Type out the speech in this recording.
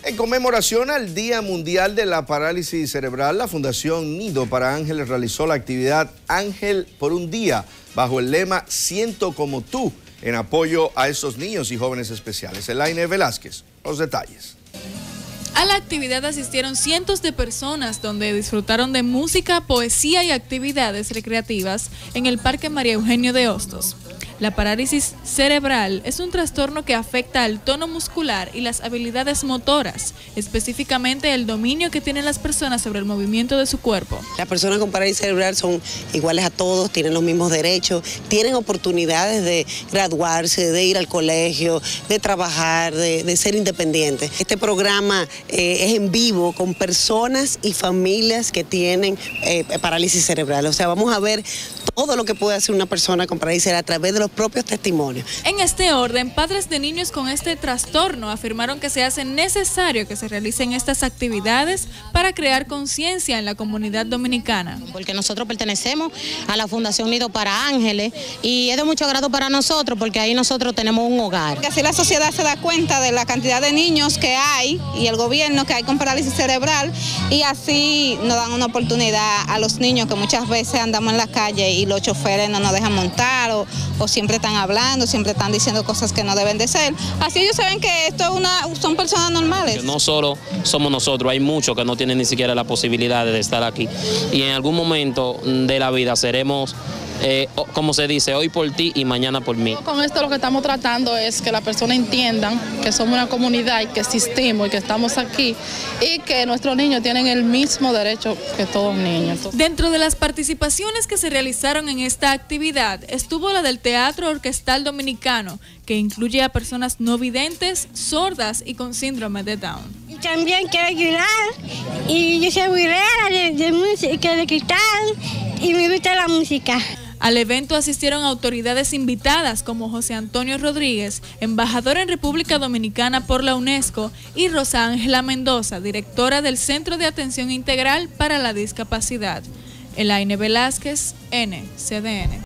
En conmemoración al Día Mundial de la Parálisis Cerebral, la Fundación Nido para Ángeles realizó la actividad Ángel por un Día, bajo el lema Siento como tú, en apoyo a estos niños y jóvenes especiales. Elaine Velázquez, los detalles. A la actividad asistieron cientos de personas donde disfrutaron de música, poesía y actividades recreativas en el Parque María Eugenio de Hostos. La parálisis cerebral es un trastorno que afecta al tono muscular y las habilidades motoras, específicamente el dominio que tienen las personas sobre el movimiento de su cuerpo. Las personas con parálisis cerebral son iguales a todos, tienen los mismos derechos, tienen oportunidades de graduarse, de ir al colegio, de trabajar, de ser independientes. Este programa es en vivo con personas y familias que tienen parálisis cerebral. O sea, vamos a ver todo lo que puede hacer una persona con parálisis cerebral a través de los propios testimonios. En este orden, padres de niños con este trastorno afirmaron que se hace necesario que se realicen estas actividades para crear conciencia en la comunidad dominicana. Porque nosotros pertenecemos a la Fundación Nido para Ángeles y es de mucho agrado para nosotros porque ahí nosotros tenemos un hogar. Porque así la sociedad se da cuenta de la cantidad de niños que hay y el gobierno que hay con parálisis cerebral y así nos dan una oportunidad a los niños que muchas veces andamos en la calle y los choferes no nos dejan montar o siempre están hablando, siempre están diciendo cosas que no deben de ser. Así ellos saben que esto son personas normales. No solo somos nosotros, hay muchos que no tienen ni siquiera la posibilidad de estar aquí. Y en algún momento de la vida seremos, como se dice, hoy por ti y mañana por mí. Con esto lo que estamos tratando es que las personas entiendan que somos una comunidad y que existimos y que estamos aquí y que nuestros niños tienen el mismo derecho que todos los niños. Dentro de las participaciones que se realizaron en esta actividad estuvo la del Teatro Orquestal Dominicano, que incluye a personas no videntes, sordas y con síndrome de Down. También quiero ayudar y yo soy builera de música de cristal y me gusta la música. Al evento asistieron autoridades invitadas como José Antonio Rodríguez, embajador en República Dominicana por la UNESCO, y Rosa Ángela Mendoza, directora del Centro de Atención Integral para la Discapacidad. Elaine Velázquez, NCDN.